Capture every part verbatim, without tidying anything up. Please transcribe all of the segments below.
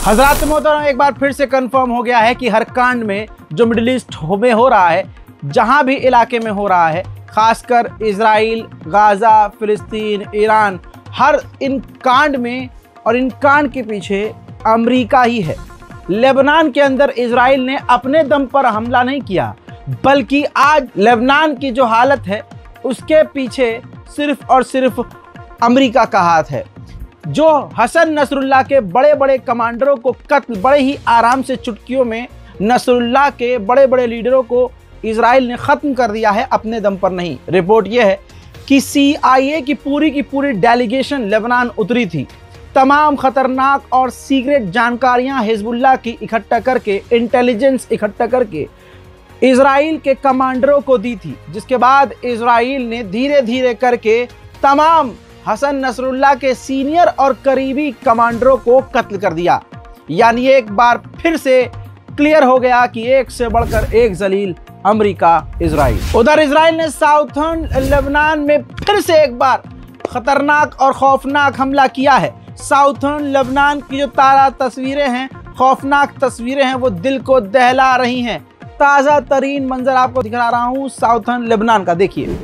हजरात मोहतरम, एक बार फिर से कंफर्म हो गया है कि हर कांड में जो मिडिल ईस्ट में हो रहा है, जहां भी इलाके में हो रहा है, खासकर इजराइल, गाजा, फिलिस्तीन, ईरान, हर इन कांड में और इन कांड के पीछे अमेरिका ही है। लेबनान के अंदर इजराइल ने अपने दम पर हमला नहीं किया, बल्कि आज लेबनान की जो हालत है उसके पीछे सिर्फ और सिर्फ अमेरिका का हाथ है, जो हसन नसरुल्लाह के बड़े बड़े कमांडरों को कत्ल बड़े ही आराम से चुटकियों में, नसरुल्लाह के बड़े बड़े लीडरों को इजराइल ने ख़त्म कर दिया है, अपने दम पर नहीं। रिपोर्ट यह है कि सी आई ए की पूरी की पूरी डेलीगेशन लेबनान उतरी थी, तमाम खतरनाक और सीक्रेट जानकारियां हिजबुल्लाह की इकट्ठा करके, इंटेलिजेंस इकट्ठा करके इजराइल के कमांडरों को दी थी, जिसके बाद इजराइल ने धीरे धीरे करके तमाम हसन नसरुल्लाह के सीनियर और करीबी कमांडरों को कत्ल कर दिया। यानी एक बार फिर से क्लियर हो गया कि एक से बढ़कर एक जलील अमेरिका इजराइल। उधर इजराइल ने साउथर्न लेबनान में फिर से एक बार खतरनाक और खौफनाक हमला किया है। साउथर्न लेबनान की जो ताज़ा तस्वीरें हैं, खौफनाक तस्वीरें हैं, वो दिल को दहला रही हैं। ताज़ा तरीन मंजर आपको दिखा रहा हूँ साउथर्न लेबनान का, देखिए।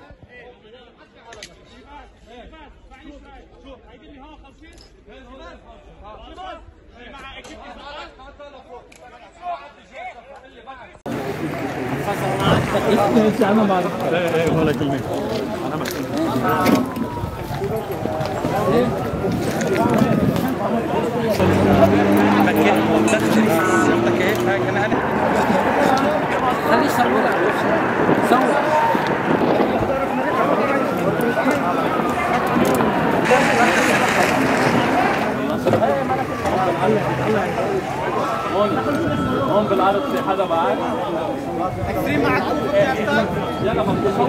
هون بالعرض في حدا معك؟ اكستريم معك يلا مبسوط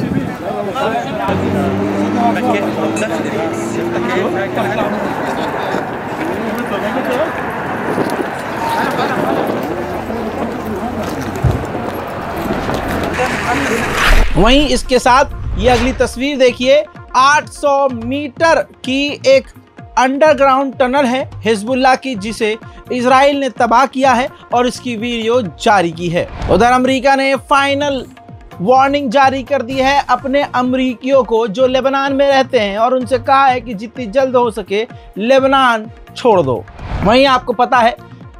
वहीं इसके साथ ये अगली तस्वीर देखिए, आठ सौ मीटर की एक अंडरग्राउंड टनल है हिजबुल्लाह की, जिसे इजराइल ने तबाह किया है और इसकी वीडियो जारी की है। उधर अमेरिका ने फाइनल वार्निंग जारी कर दी है अपने अमरीकियों को जो लेबनान में रहते हैं, और उनसे कहा है कि जितनी जल्द हो सके लेबनान छोड़ दो। वहीं आपको पता है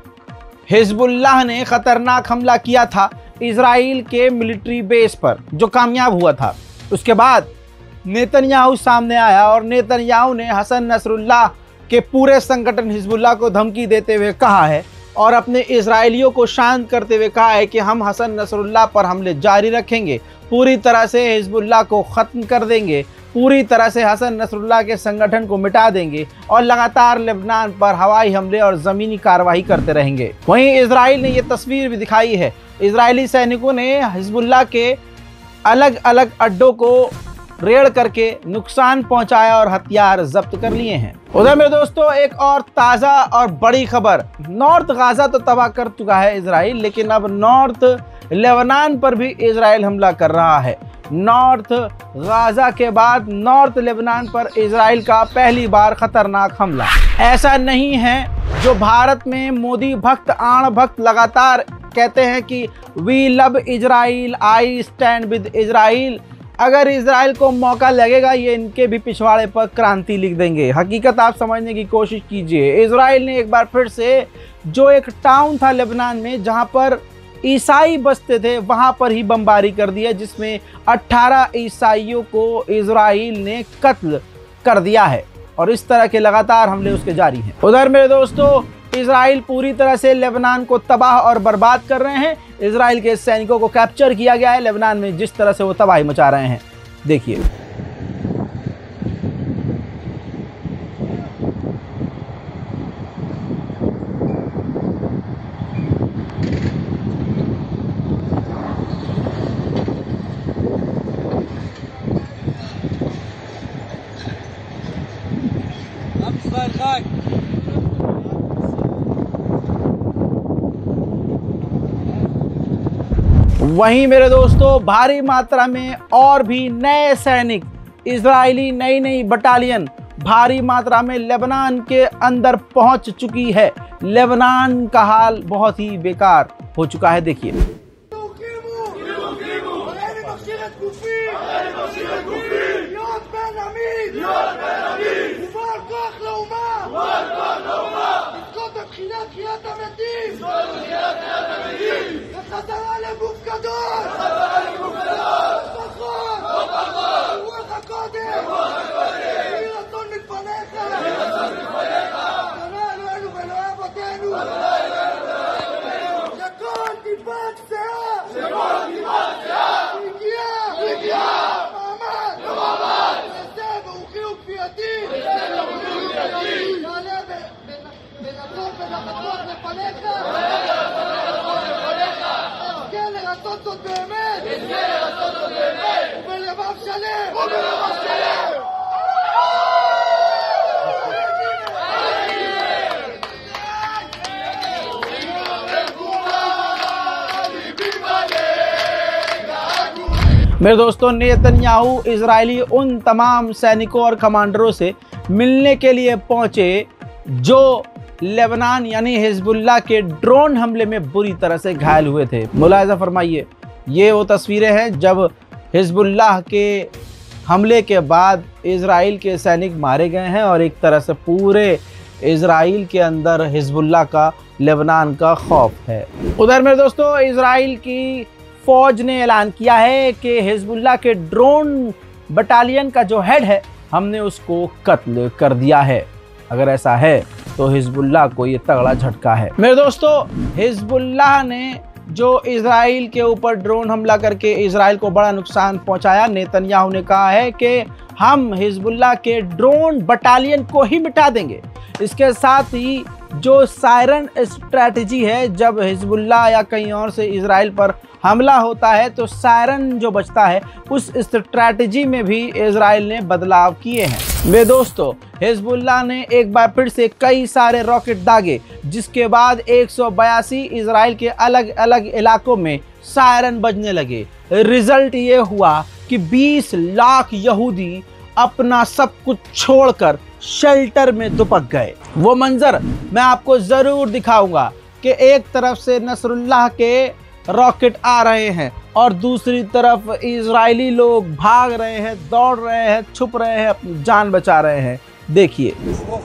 हिजबुल्लाह ने खतरनाक हमला किया था इजराइल के मिलिट्री बेस पर, जो कामयाब हुआ था। उसके बाद नेतन्याहू सामने आया और नेतन्याहू ने हसन नसरुल्लाह के पूरे संगठन हिजबुल्लाह को धमकी देते हुए कहा है और अपने इजराइलियों को शांत करते हुए कहा है कि हम हसन नसरुल्लाह पर हमले जारी रखेंगे, पूरी तरह से हिजबुल्लाह को ख़त्म कर देंगे, पूरी तरह से हसन नसरुल्लाह के संगठन को मिटा देंगे और लगातार लेबनान पर हवाई हमले और ज़मीनी कार्रवाई करते रहेंगे। वहीं इजराइल ने यह तस्वीर भी दिखाई है, इजरायली सैनिकों ने हिजबुल्लाह के अलग अलग अड्डों को रेड करके नुकसान पहुंचाया और हथियार जब्त कर लिए हैं। उधर मेरे दोस्तों एक और ताज़ा और बड़ी खबर, नॉर्थ गाजा तो तबाह कर चुका है इजराइल, लेकिन अब नॉर्थ लेबनान पर भी इजराइल हमला कर रहा है। नॉर्थ गाजा के बाद नॉर्थ लेबनान पर इजराइल का पहली बार खतरनाक हमला। ऐसा नहीं है जो भारत में मोदी भक्त, आण भक्त लगातार कहते हैं कि we love Israel, I stand with Israel. अगर इजराइल को मौका लगेगा ये इनके भी पिछवाड़े पर क्रांति लिख देंगे। हकीकत आप समझने की कोशिश कीजिए। इजराइल ने एक बार फिर से जो एक टाउन था लेबनान में जहां पर ईसाई बसते थे, वहां पर ही बमबारी कर दिया, जिसमें अठारह ईसाइयों को इजराइल ने कत्ल कर दिया है और इस तरह के लगातार हमले उसके जारी हैं। उधर मेरे दोस्तों इजराइल पूरी तरह से लेबनान को तबाह और बर्बाद कर रहे हैं। इजराइल के सैनिकों को कैप्चर किया गया है लेबनान में, जिस तरह से वो तबाही मचा रहे हैं देखिए। वहीं मेरे दोस्तों भारी मात्रा में और भी नए सैनिक, इजरायली नई नई बटालियन भारी मात्रा में लेबनान के अंदर पहुंच चुकी है। लेबनान का हाल बहुत ही बेकार हो चुका है। देखिए मेरे दोस्तों, नेतन्याहू इजरायली उन तमाम सैनिकों और कमांडरों से मिलने के लिए पहुंचे जो लेबनान यानी हिजबुल्लाह के ड्रोन हमले में बुरी तरह से घायल हुए थे। मुलाहिजा फरमाइए, ये वो तस्वीरें हैं जब हिजबुल्लाह के हमले के बाद इजराइल के सैनिक मारे गए हैं और एक तरह से पूरे इजराइल के अंदर हिजबुल्लाह का लेबनान का खौफ है। उधर मेरे दोस्तों, इजराइल की फौज ने ऐलान किया है कि हिजबुल्लाह के ड्रोन बटालियन का जो हेड है, हमने उसको कत्ल कर दिया है। अगर ऐसा है तो हिजबुल्लाह को ये तगड़ा झटका है। मेरे दोस्तों, हिजबुल्लाह ने जो इजराइल के ऊपर ड्रोन हमला करके इजराइल को बड़ा नुकसान पहुंचाया, नेतन्याहू ने कहा है कि हम हिजबुल्लाह के ड्रोन बटालियन को ही मिटा देंगे। इसके साथ ही जो सायरन स्ट्रैटेजी है, जब हिजबुल्लाह या कहीं और से इजराइल पर हमला होता है तो सायरन जो बजता है, उस स्ट्रैटेजी में भी इजराइल ने बदलाव किए हैं। मेरे दोस्तों, हिजबुल्लाह ने एक बार फिर से कई सारे रॉकेट दागे, जिसके बाद एक सौ बयासी इजराइल के अलग अलग इलाकों में सायरन बजने लगे। रिजल्ट ये हुआ कि बीस लाख यहूदी अपना सब कुछ छोड़कर शेल्टर में दुपक गए। वो मंजर मैं आपको जरूर दिखाऊंगा कि एक तरफ से नसरुल्लाह के रॉकेट आ रहे हैं और दूसरी तरफ इजरायली लोग भाग रहे हैं, दौड़ रहे हैं, छुप रहे हैं, अपनी जान बचा रहे हैं। देखिए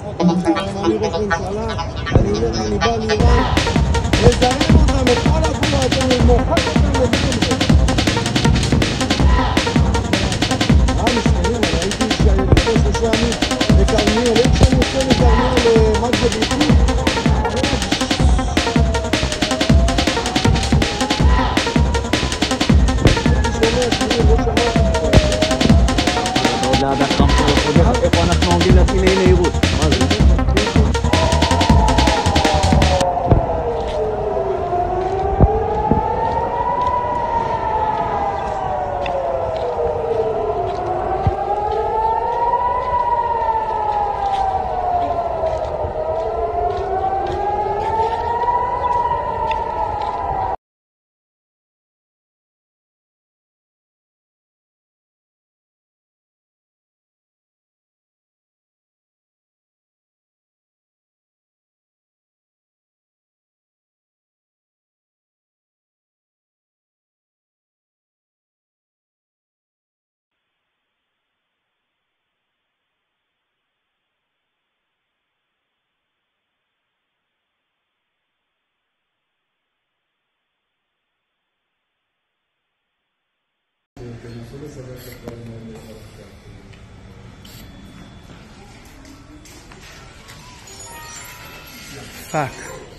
Fuck.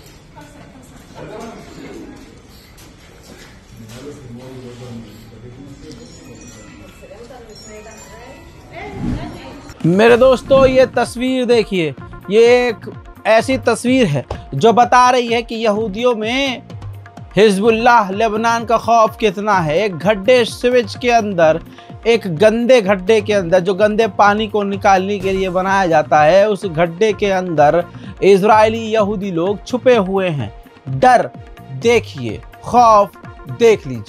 मेरे दोस्तों, ये तस्वीर देखिए, ये एक ऐसी तस्वीर है जो बता रही है कि यहूदियों में हिजबुल्लाह लेबनान का खौफ कितना है। एक गड्ढे स्विच के अंदर, एक गंदे गड्ढे के अंदर, जो गंदे पानी को निकालने के लिए बनाया जाता है, उस गड्ढे के अंदर इजरायली यहूदी लोग छुपे हुए हैं। डर देखिए, खौफ देख लीजिए।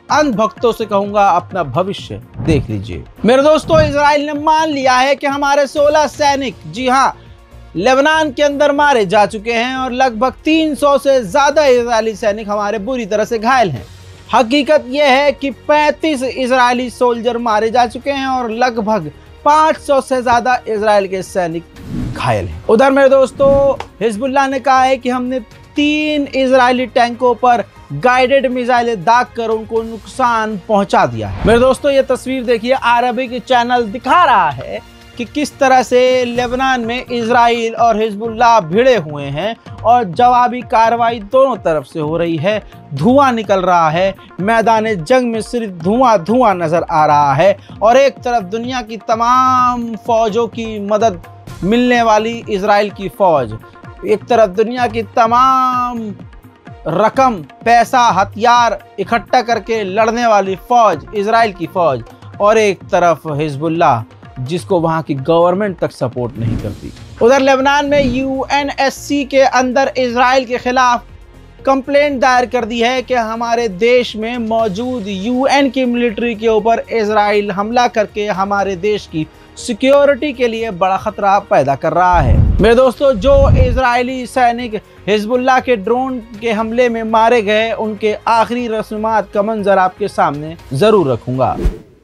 अंधभक्तों से कहूंगा अपना भविष्य देख लीजिए। मेरे दोस्तों, इजराइल ने मान लिया है कि हमारे सोलह सैनिक, जी हाँ, लेबनान के अंदर मारे जा चुके हैं और लगभग तीन सौ से ज्यादा इजरायली सैनिक हमारे बुरी तरह से घायल हैं। हकीकत यह है कि पैंतीस इजरायली सोल्जर मारे जा चुके हैं और लगभग पाँच सौ से ज्यादा इजराइल के सैनिक घायल हैं। उधर मेरे दोस्तों, हिजबुल्लाह ने कहा है कि हमने तीन इजरायली टैंकों पर गाइडेड मिसाइलें दाग कर उनको नुकसान पहुंचा दिया है। मेरे दोस्तों, ये तस्वीर देखिए, अरबिक चैनल दिखा रहा है कि किस तरह से लेबनान में इजराइल और हिजबुल्लाह भिड़े हुए हैं और जवाबी कार्रवाई दोनों तरफ से हो रही है। धुआं निकल रहा है, मैदान जंग में सिर्फ धुआं धुआं नजर आ रहा है और एक तरफ दुनिया की तमाम फौजों की मदद मिलने वाली इजराइल की फौज, एक तरफ दुनिया की तमाम रकम, पैसा, हथियार इकट्ठा करके लड़ने वाली फौज, इजराइल की फौज, और एक तरफ हिजबुल्लाह जिसको वहां की गवर्नमेंट तक सपोर्ट नहीं करती। उधर लेबनान में यू एन एस सी के अंदर इजराइल के खिलाफ कंप्लेंट दायर कर दी है कि हमारे देश में मौजूद यू एन की मिलिट्री के ऊपर इजराइल हमला करके हमारे देश की सिक्योरिटी के लिए बड़ा खतरा पैदा कर रहा है। मेरे दोस्तों, जो इजरायली सैनिक हिजबुल्लाह के ड्रोन के हमले में मारे गए, उनके आखिरी रस्मात का मंजर आपके सामने जरूर रखूंगा।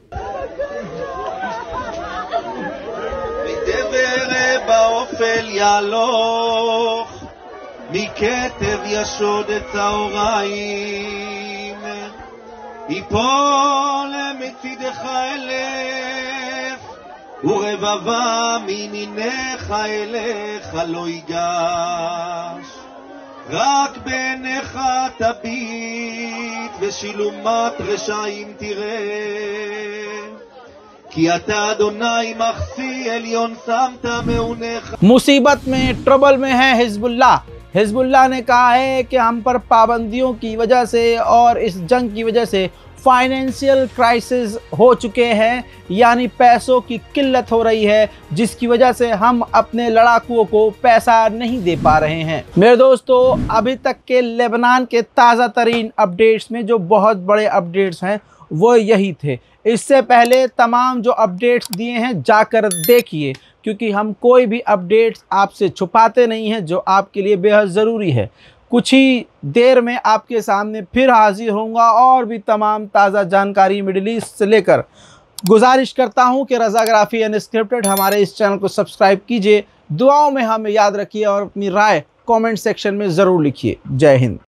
באופל יהלוך, מכתב ישוד את צהריים, יפול מצידך אלף, ורבבה מימינך אליך לא ייגש, רק בעיניך תביט, ושילומת רשעים תראה, मुसीबत में, ट्रबल में है हिजबुल्लाह। हिजबुल्लाह ने कहा है कि हम पर पाबंदियों की वजह से और इस जंग की वजह से फाइनेंशियल क्राइसिस हो चुके हैं, यानी पैसों की किल्लत हो रही है, जिसकी वजह से हम अपने लड़ाकुओं को पैसा नहीं दे पा रहे हैं। मेरे दोस्तों, अभी तक के लेबनान के ताज़ा तरीन अपडेट्स में जो बहुत बड़े अपडेट्स हैं वो यही थे। इससे पहले तमाम जो अपडेट्स दिए हैं जाकर देखिए, क्योंकि हम कोई भी अपडेट्स आपसे छुपाते नहीं हैं, जो आपके लिए बेहद ज़रूरी है। कुछ ही देर में आपके सामने फिर हाजिर होऊंगा और भी तमाम ताज़ा जानकारी मिडिल ईस्ट से लेकर। गुजारिश करता हूं कि रज़ाग्राफी अनस्क्रिप्टेड हमारे इस चैनल को सब्सक्राइब कीजिए, दुआओं में हमें याद रखिए और अपनी राय कमेंट सेक्शन में ज़रूर लिखिए। जय हिंद।